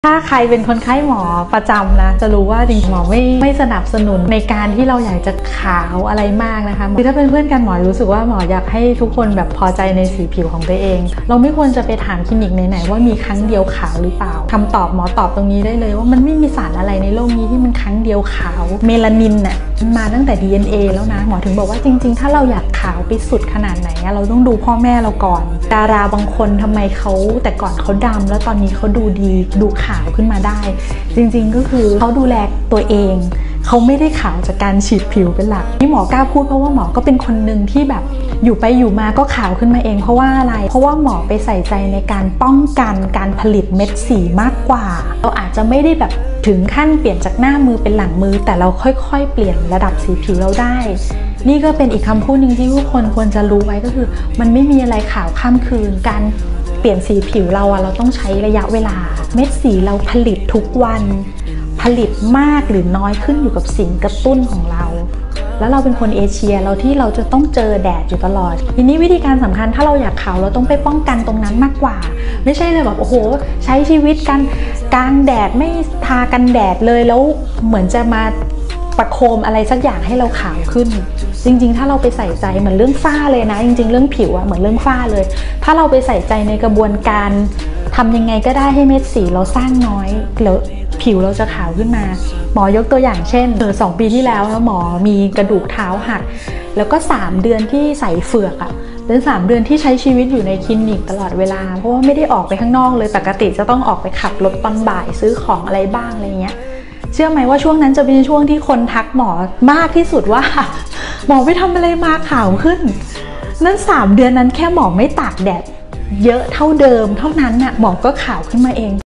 ถ้าใครเป็นคนไข้หมอประจำนะจะรู้ว่าจริงหมอไม่สนับสนุนในการที่เราอยากจะขาวอะไรมากนะคะคือถ้าเป็นเพื่อนกันหมอรู้สึกว่าหมออยากให้ทุกคนแบบพอใจในสีผิวของตัวเองเราไม่ควรจะไปถามคลินิกไหนๆว่ามีครั้งเดียวขาวหรือเปล่าคำตอบหมอตอบตรงนี้ได้เลยว่ามันไม่มีสารอะไรในโลกนี้ที่มันครั้งเดียวขาวเมลานินน่ะมาตั้งแต่ DNA แล้วนะหมอถึงบอกว่าจริงๆถ้าเราอยากขาวไปสุดขนาดไหนเราต้องดูพ่อแม่เราก่อนดาราบางคนทำไมเขาแต่ก่อนเขาดำแล้วตอนนี้เขาดูดีดูขาวขึ้นมาได้จริงๆก็คือเขาดูแลตัวเองเขาไม่ได้ขาวจากการฉีดผิวเป็นหลักที่หมอกล้าพูดเพราะว่าหมอก็เป็นคนหนึ่งที่แบบอยู่ไปอยู่มาก็ขาวขึ้นมาเองเพราะว่าอะไรเพราะว่าหมอไปใส่ใจในการป้องกันการผลิตเม็ดสีมากกว่าเราอาจจะไม่ได้แบบถึงขั้นเปลี่ยนจากหน้ามือเป็นหลังมือแต่เราค่อยๆเปลี่ยนระดับสีผิวเราได้นี่ก็เป็นอีกคำพูดหนึ่งที่ทุกคนควรจะรู้ไว้ก็คือมันไม่มีอะไรขาวข้ามคืนการเปลี่ยนสีผิวเราต้องใช้ระยะเวลาเม็ดสีเราผลิตทุกวันผลิตมากหรือน้อยขึ้นอยู่กับสิ่งกระตุ้นของเราแล้วเราเป็นคนเอเชียเราจะต้องเจอแดดอยู่ตลอดทีนี้วิธีการสำคัญถ้าเราอยากขาวเราต้องไปป้องกันตรงนั้นมากกว่าไม่ใช่เลยแบบโอ้โหใช้ชีวิตกันกลางแดดไม่ทากันแดดเลยแล้วเหมือนจะมาประโคมอะไรสักอย่างให้เราขาวขึ้นจริงๆถ้าเราไปใส่ใจเหมือนเรื่องฝ้าเลยนะจริงๆเรื่องผิวเหมือนเรื่องฝ้าเลยถ้าเราไปใส่ใจในกระบวนการทำยังไงก็ได้ให้เม็ดสีเราสร้างน้อยแล้วผิวเราจะขาวขึ้นมาหมอยกตัวอย่างเช่น2 ปีที่แล้วหมอมีกระดูกเท้าหักแล้วก็3 เดือนที่ใส่เฝือกเป็น3 เดือนที่ใช้ชีวิตอยู่ในคลินิกตลอดเวลาเพราะว่าไม่ได้ออกไปข้างนอกเลยปกติจะต้องออกไปขับรถตอนบ่ายซื้อของอะไรบ้างอะไรเงี้ยเชื่อไหมว่าช่วงนั้นจะเป็นช่วงที่คนทักหมอมากที่สุดว่าหมอไปทำอะไรมาขาวขึ้นนั้น3 เดือนนั้นแค่หมอไม่ตากแดดเยอะเท่าเดิมเท่านั้นหมอก็ขาวขึ้นมาเอง